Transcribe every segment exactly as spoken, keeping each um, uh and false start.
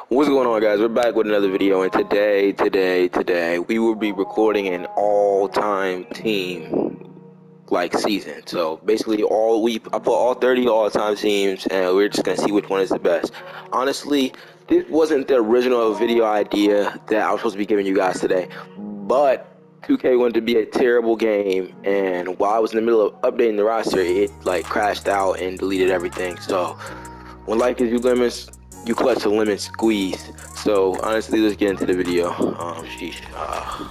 What's going on, guys? We're back with another video, and today, today, today, we will be recording an all-time team like season. So basically, all we I put all thirty all-time teams, and we're just gonna see which one is the best. Honestly, this wasn't the original video idea that I was supposed to be giving you guys today, but two K wanted to be a terrible game, and while I was in the middle of updating the roster, it like crashed out and deleted everything. So when life gives you lemons, you clutch a lemon squeeze. So honestly, let's get into the video. Um, sheesh. Uh,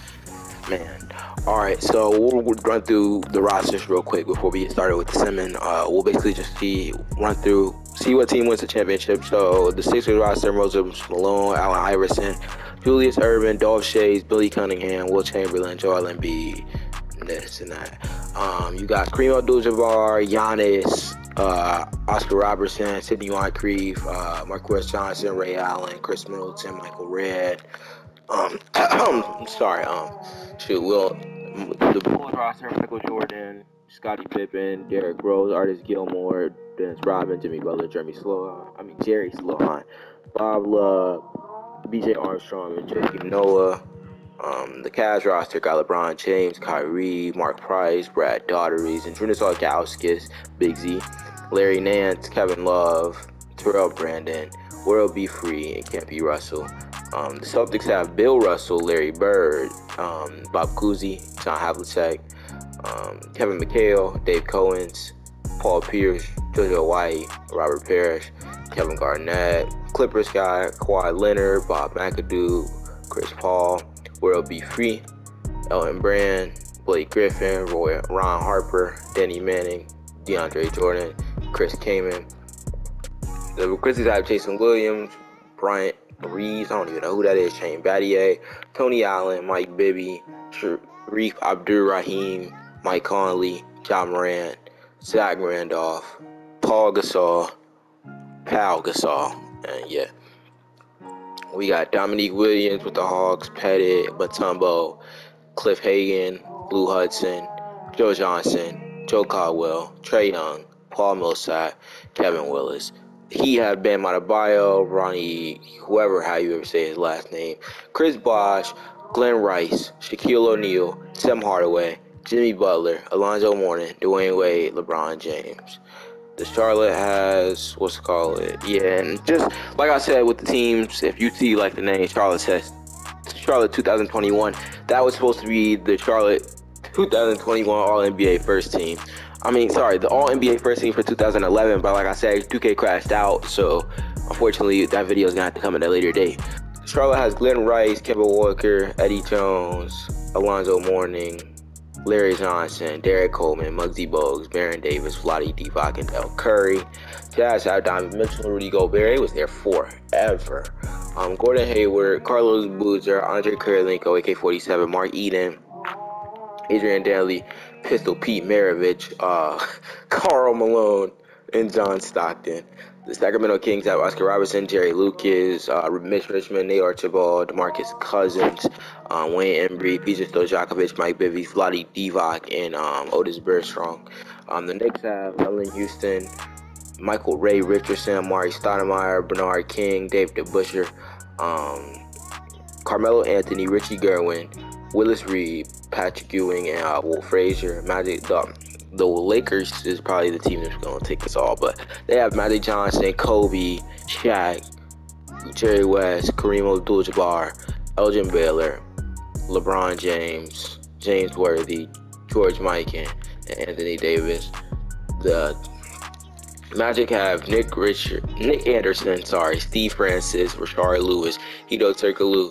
man. All right, so we'll, we'll run through the rosters real quick before we get started with the Simmons. Uh, we'll basically just see, run through, see what team wins the championship. So the Sixers roster: Moses Malone, Allen Iverson, Julius Erving, Dolph Schayes, Billy Cunningham, Will Chamberlain, Joel Embiid, this and that. Um, you got Kareem Abdul-Jabbar, Giannis, uh, Oscar Robertson, Sidney Moncrief, uh, Marquez Johnson, Ray Allen, Chris Middleton, Michael Redd. Um, sorry, um, shoot, Will, the Bulls roster: Michael Jordan, Scottie Pippen, Derrick Rose, Artis Gilmore, Dennis Rodman, Jimmy Butler, Jeremy Sloan, I mean Jerry Sloan, Bob Love, B J Armstrong, and Joakim Noah. Um, the Cavs roster got LeBron James, Kyrie, Mark Price, Brad Daugherty, and Zydrunas Ilgauskas, Big Z, Larry Nance, Kevin Love, Terrell Brandon, World B. Free, and Campy Russell. Um, the Celtics have Bill Russell, Larry Bird, um, Bob Cousy, John Havlicek, um, Kevin McHale, Dave Cowens, Paul Pierce, JoJo White, Robert Parrish, Kevin Garnett, Clippers guy, Kawhi Leonard, Bob McAdoo, Chris Paul, World B. Free, Elton Brand, Blake Griffin, Roy, Ron Harper, Danny Manning, DeAndre Jordan, Chris Kaman. The Grizzlies have Jason Williams, Bryant Reeves, I don't even know who that is, Shane Battier, Tony Allen, Mike Bibby, Sharif Abdur-Rahim, Mike Conley, John Moran, Zach Randolph, Paul Gasol, Pal Gasol, and yeah. We got Dominique Williams with the Hawks, Pettit, Mutombo, Cliff Hagan, Lou Hudson, Joe Johnson, Joe Caldwell, Trae Young, Paul Millsap, Kevin Willis. He had Bam Adebayo, Ronnie, whoever, how you ever say his last name, Chris Bosh, Glenn Rice, Shaquille O'Neal, Tim Hardaway, Jimmy Butler, Alonzo Mourning, Dwayne Wade, LeBron James. The Charlotte has, what's it called? Yeah, and just like I said with the teams, if you see like the name Charlotte says Charlotte two thousand twenty-one, that was supposed to be the Charlotte two thousand twenty-one All N B A first team. I mean, sorry, the All N B A first team for two thousand eleven, but like I said, two K crashed out, so unfortunately that video is gonna have to come at a later date. Charlotte has Glenn Rice, Kemba Walker, Eddie Jones, Alonzo Mourning, Larry Johnson, Derek Coleman, Muggsy Bogues, Baron Davis, Vlade Divac, and Del Curry. Jazz have Donovan Mitchell, Rudy Gobert. He was there forever. Um, Gordon Hayward, Carlos Boozer, Andre Kirilenko, A K forty-seven, Mark Eden, Adrian Dantley, Pistol Pete Maravich, uh, Karl Malone, and John Stockton. The Sacramento Kings have Oscar Robertson, Jerry Lucas, uh, Mitch Richmond, Nate Archibald, DeMarcus Cousins, um, Wayne Embry, Peter Stojakovic, Mike Bibby, Vlade Divac, and um, Otis Bergeron. Um, the Knicks have Allen Houston, Michael Ray Richardson, Amari Stoudemire, Bernard King, Dave DeBusschere, um, Carmelo Anthony, Richie Gerwin, Willis Reed, Patrick Ewing, and uh, Wolf Frazier. Magic, the, the Lakers is probably the team that's going to take us all, but they have Magic Johnson, Kobe, Shaq, Jerry West, Kareem Abdul-Jabbar, Elgin Baylor, LeBron James, James Worthy, George Mikan, and Anthony Davis. The Magic have Nick Richard, Nick Anderson, sorry, Steve Francis, Rashard Lewis, Hedo Turkoglu,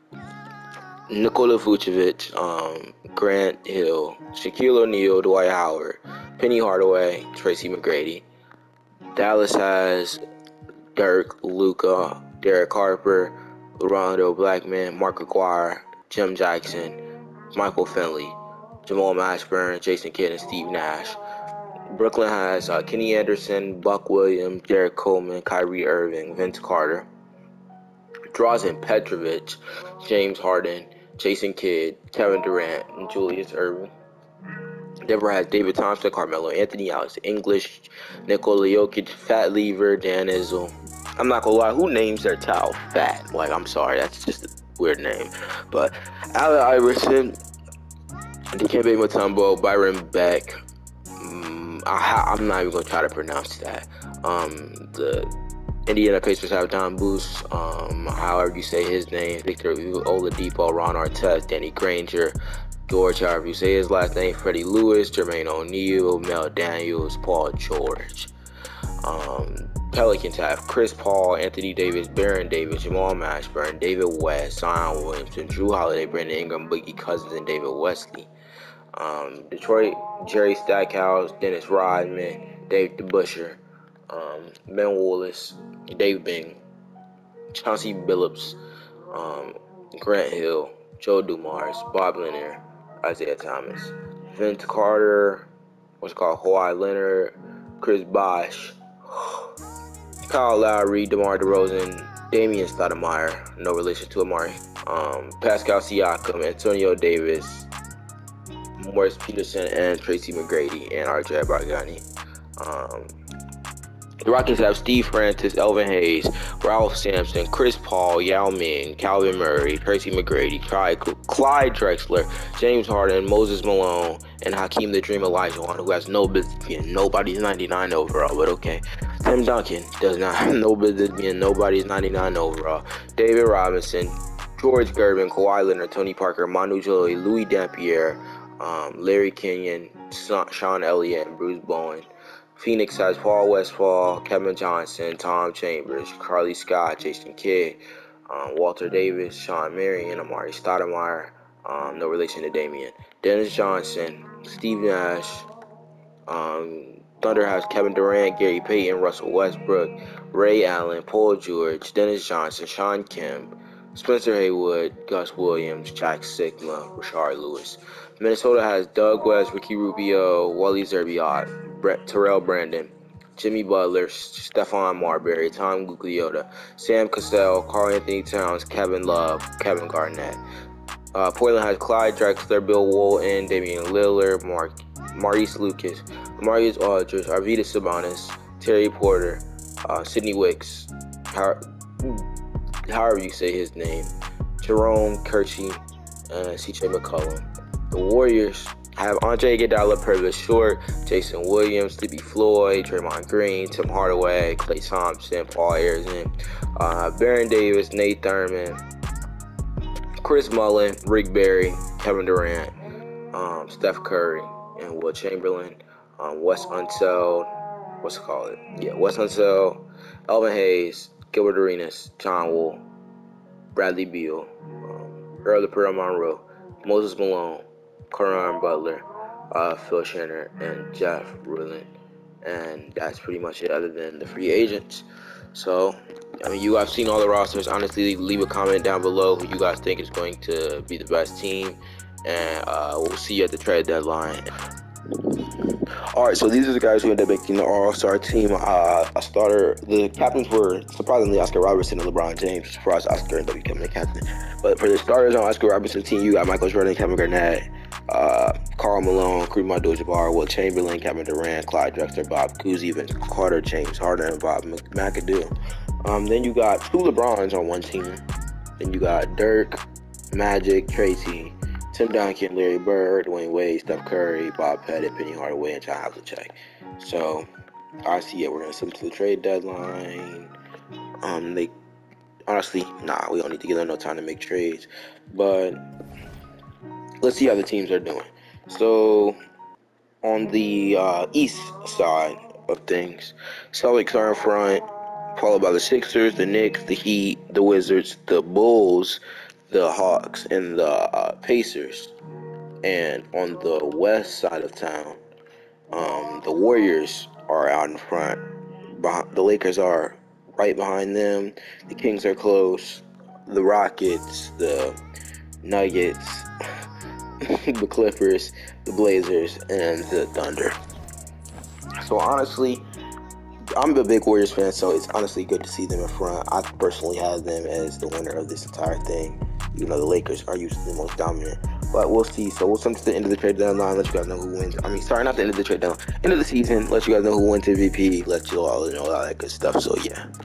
Nikola Vucevic, um, Grant Hill, Shaquille O'Neal, Dwight Howard, Penny Hardaway, Tracy McGrady. Dallas has Dirk, Luka, Derek Harper, Rondo Blackman, Mark Aguirre, Jim Jackson, Michael Finley, Jamal Mashburn, Jason Kidd, and Steve Nash. Brooklyn has uh, Kenny Anderson, Buck Williams, Derek Coleman, Kyrie Irving, Vince Carter. Drazen Petrovic, James Harden, Jason Kidd, Kevin Durant, and Julius Erving. Denver has David Thompson, Carmelo Anthony, Alex English, Nikola Jokic, Fat Lever, Dan Izzo, I'm not gonna lie, who names their child Fat? Like, I'm sorry, that's just a weird name. But Allen Iverson, Dikembe Mutombo, Byron Beck. Um, I, I'm not even gonna try to pronounce that. Um, the Indiana Pacers have Don Booth, um, however you say his name, Victor Oladipo, Ron Artest, Danny Granger, George, however you say his last name, Freddie Lewis, Jermaine O'Neal, Mel Daniels, Paul George. Um, Pelicans have Chris Paul, Anthony Davis, Baron Davis, Jamal Mashburn, David West, Zion Williamson, Drew Holiday, Brandon Ingram, Boogie Cousins, and David Wesley. Um, Detroit, Jerry Stackhouse, Dennis Rodman, Dave DeBusschere, um, Ben Wallace, Dave Bing, Chauncey Billups, um, Grant Hill, Joe Dumars, Bob Lanier, Isaiah Thomas, Vince Carter, what's it called, Kawhi Leonard, Chris Bosh, Kyle Lowry, DeMar DeRozan, Damian Stoudemire, no relation to Amari, um, Pascal Siakam, Antonio Davis, Morris Peterson, and Tracy McGrady, and R J Bargnani. Um, the Rockets have Steve Francis, Elvin Hayes, Ralph Sampson, Chris Paul, Yao Ming, Calvin Murray, Tracy McGrady, Clyde Drexler, James Harden, Moses Malone, and Hakeem the Dream Olajuwon, who has no business being nobody's ninety-nine overall, but okay. Tim Duncan does not have no business being nobody's ninety-nine overall. David Robinson, George Gervin, Kawhi Leonard, Tony Parker, Manu Ginobili, Louis Dampier, um, Larry Kenyon, Sean Elliott, and Bruce Bowen. Phoenix has Paul Westphal, Kevin Johnson, Tom Chambers, Carly Scott, Jason Kidd, um, Walter Davis, Sean Marion, Amari Stoudemire, um, no relation to Damian, Dennis Johnson, Steve Nash. Um, Thunder has Kevin Durant, Gary Payton, Russell Westbrook, Ray Allen, Paul George, Dennis Johnson, Sean Kemp, Spencer Haywood, Gus Williams, Jack Sigma, Rashard Lewis. Minnesota has Doug West, Ricky Rubio, Wally Zerbiot, Brett Terrell Brandon, Jimmy Butler, Stephon Marbury, Tom Gugliotta, Sam Cassell, Karl Anthony Towns, Kevin Love, Kevin Garnett. Uh, Portland has Clyde Drexler, Bill Walton, Damian Lillard, Mark, Maurice Lucas, Marius Aldridge, Arvydas Sabonis, Terry Porter, uh, Sidney Wicks, how, however you say his name, Jerome Kirchie, and C J McCollum. The Warriors have Andre Iguodala, Purvis Short, Jason Williams, Sleepy Floyd, Draymond Green, Tim Hardaway, Klay Thompson, Paul Arizin, uh, Baron Davis, Nate Thurman, Chris Mullin, Rick Barry, Kevin Durant, um, Steph Curry, and Will Chamberlain, um, Wes Unseld, what's it called? Yeah, Wes Unseld, Elvin Hayes, Gilbert Arenas, John Wall, Bradley Beal, um, Earl Pearl Monroe, Moses Malone, Caron Butler, uh, Phil Shannon, and Jeff Ruland. And that's pretty much it other than the free agents. So, I mean, you guys seen all the rosters. Honestly, leave a comment down below who you guys think is going to be the best team. And uh, we'll see you at the trade deadline. Alright, so these are the guys who ended up making the All-Star team. Uh, a starter, the captains were surprisingly Oscar Robertson and LeBron James. Surprised Oscar ended up becoming the captain. But for the starters on Oscar Robertson's team, you got Michael Jordan, Kevin Garnett, uh, Karl Malone, Kareem Abdul-Jabbar, Will Chamberlain, Kevin Durant, Clyde Drexler, Bob Cousy, Vince Carter, James Harden, and Bob McAdoo. Um, then you got two LeBrons on one team. Then you got Dirk, Magic, Tracy, Tim Duncan, Larry Bird, Dwayne Wade, Steph Curry, Bob Pettit, Penny Hardaway, and John Havlicek. So, I see it. We're going to send them to the trade deadline. Um, they honestly, nah, we don't need to give them no time to make trades. But let's see how the teams are doing. So, on the uh, east side of things, Celtics are in front, followed by the Sixers, the Knicks, the Heat, the Wizards, the Bulls, the Hawks, and the uh, Pacers. And on the west side of town, um, the Warriors are out in front. Behind, the Lakers are right behind them. The Kings are close. The Rockets, the Nuggets, the Clippers, the Blazers, and the Thunder. So honestly, I'm a big Warriors fan, so it's honestly good to see them in front. I personally have them as the winner of this entire thing. You know, the Lakers are usually the most dominant. But we'll see. So we'll come to the end of the trade deadline, let you guys know who wins. I mean, sorry, not the end of the trade deadline. End of the season, let you guys know who wins M V P, let you all know all that good stuff. So, yeah.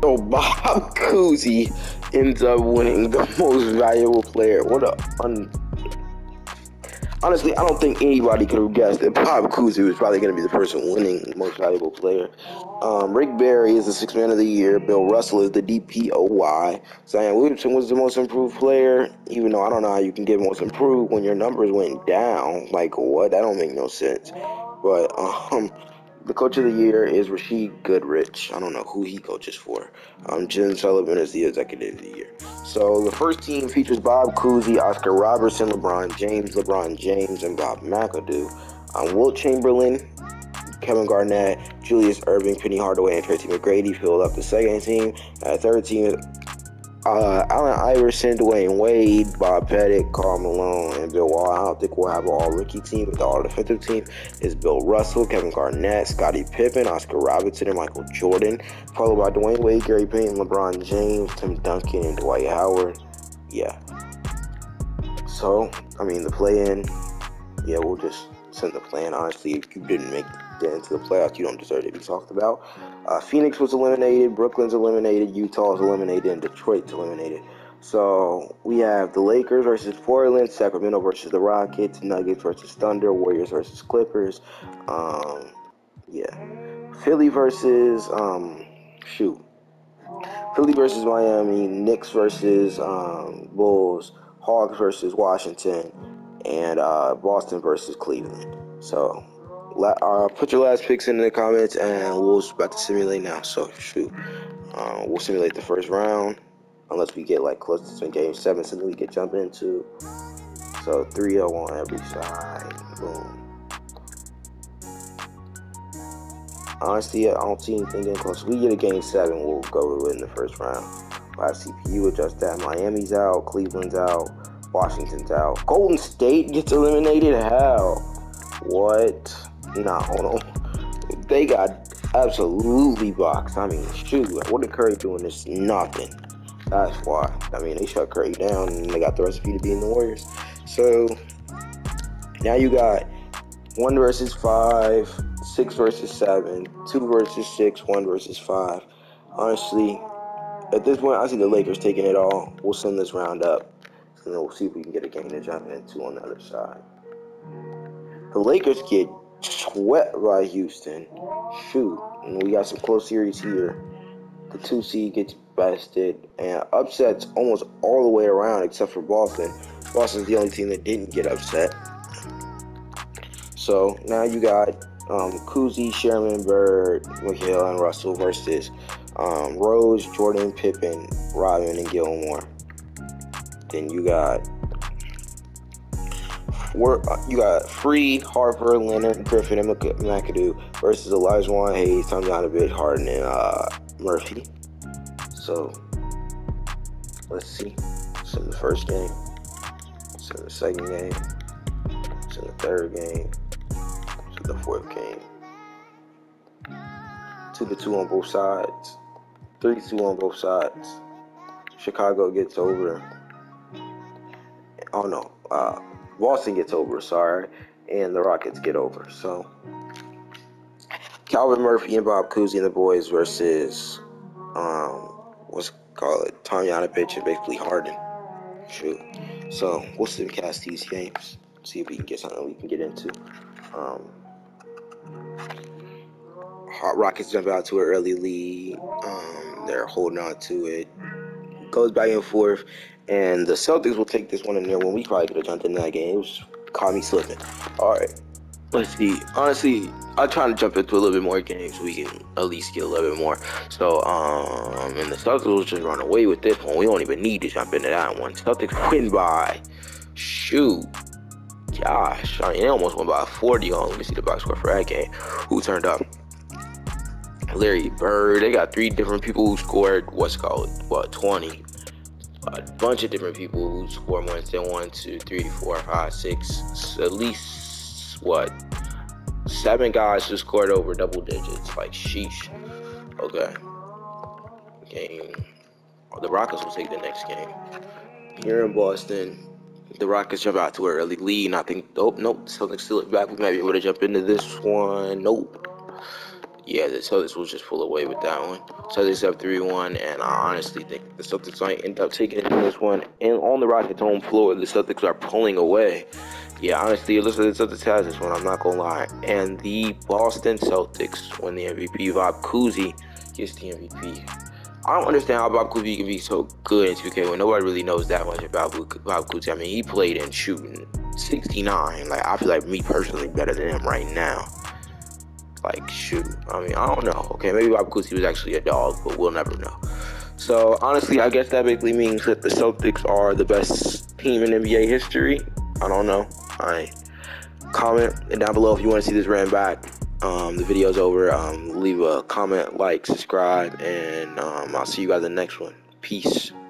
So Bob Cousy ends up winning the most valuable player. What a un. Honestly, I don't think anybody could have guessed that Bob Cousy was probably going to be the person winning most valuable player. Um, Rick Barry is the sixth man of the year. Bill Russell is the D P O Y. Zion Williamson was the most improved player, even though I don't know how you can get most improved when your numbers went down. Like, what? That don't make no sense. But um, the coach of the year is Rasheed Goodrich. I don't know who he coaches for. Um, Jim Sullivan is the executive of the year. So the first team features Bob Cousy, Oscar Robertson, LeBron James, LeBron James, and Bob McAdoo. Um, Wilt Chamberlain, Kevin Garnett, Julius Erving, Penny Hardaway, and Tracy McGrady filled up the second team. Uh, third team is uh, Allen Iverson, Dwayne Wade, Bob Pettit, Karl Malone, and Bill Wall. I don't think we'll have an all-rookie team, but the all-defensive team is Bill Russell, Kevin Garnett, Scottie Pippen, Oscar Robertson, and Michael Jordan, followed by Dwayne Wade, Gary Payton, LeBron James, Tim Duncan, and Dwight Howard. Yeah. So, I mean, the play-in, yeah, we'll just send the play-in. Honestly, if you didn't make it into the playoffs, you don't deserve to be talked about. Uh, Phoenix was eliminated, Brooklyn's eliminated, Utah's eliminated, and Detroit's eliminated. So we have the Lakers versus Portland, Sacramento versus the Rockets, Nuggets versus Thunder, Warriors versus Clippers. Um, yeah, Philly versus um, shoot, Philly versus Miami, Knicks versus um, Bulls, Hawks versus Washington, and uh, Boston versus Cleveland. So. Uh, put your last picks in the comments, and we'll about to simulate now. So shoot, uh, we'll simulate the first round, unless we get like close to game seven, something we can jump into. So three oh on every side. Boom. Honestly, I don't see anything getting close. If we get a game seven, we'll go with it in the first round. We'll have C P U adjust that. Miami's out, Cleveland's out, Washington's out. Golden State gets eliminated. How? What? Nah, hold on. They got absolutely boxed. I mean, shoot, what did Curry doing this? Nothing. That's why. I mean, they shut Curry down, and they got the recipe to beating the Warriors. So, now you got one versus five, six versus seven, two versus six, one versus five. Honestly, at this point, I see the Lakers taking it all. We'll send this round up, and then we'll see if we can get a game to jump into on the other side. The Lakers get swept by Houston. Shoot, and we got some close series here. The two seed gets bested, and upsets almost all the way around except for Boston. Boston's the only team that didn't get upset. So now you got um, Cousy, Sherman, Bird, McHale, and Russell versus um, Rose, Jordan, Pippen, Rodman, and Gilmore. Then you got We're, you got Freed, Harper, Leonard, Griffin, and McAdoo versus Olajuwon, Hayes, Tom Donovan, Harden, and uh, Murphy. So, let's see. So the first game. So the second game. So the third game. So the fourth game. Two to two on both sides. Three to two on both sides. Chicago gets over. Oh no. Uh, Boston gets over, sorry, and the Rockets get over. So, Calvin Murphy and Bob Cousy and the boys versus, um, what's it called it, Tom Yanovich and basically Harden. Shoot. So, we'll simcast these games, see if we can get something we can get into. Um, Hot Rockets jump out to an early lead. Um, they're holding on to it. Goes back and forth. And the Celtics will take this one in there when we probably could have jumped in that game. It was caught me slipping. All right. Let's see. Honestly, I'm trying to jump into a little bit more games so we can at least get a little bit more. So, um, and the Celtics will just run away with this one. We don't even need to jump into that one. Celtics win by, shoot, gosh. I mean, they almost went by forty. Oh, let me see the box score for that game. Who turned up? Larry Bird. They got three different people who scored, what's called, what, twenty. A bunch of different people who scored more than one, two, three, four, five, six, at least, what, seven guys who scored over double digits. Like, sheesh. Okay. Game. The Rockets will take the next game. Here in Boston, the Rockets jump out to an early lead, and I think, oh, nope, Celtics still back. We might be able to jump into this one. Nope. Yeah, the Celtics will just pull away with that one. Celtics up three one, and I honestly think the Celtics might end up taking it in this one. And on the Rockets' home floor, the Celtics are pulling away. Yeah, honestly, it looks like the Celtics has this one, I'm not going to lie. And the Boston Celtics win the M V P. Bob Cousy gets the M V P. I don't understand how Bob Cousy can be so good in two K when nobody really knows that much about Bob Cousy. I mean, he played in shooting sixty-nine. Like, I feel like me personally better than him right now. Like, shoot. I mean, I don't know. Okay, maybe Bob Cousy was actually a dog, but we'll never know. So, honestly, I guess that basically means that the Celtics are the best team in N B A history. I don't know. I comment down below if you want to see this ran back. Um, the video's over. Um, leave a comment, like, subscribe, and um, I'll see you guys in the next one. Peace.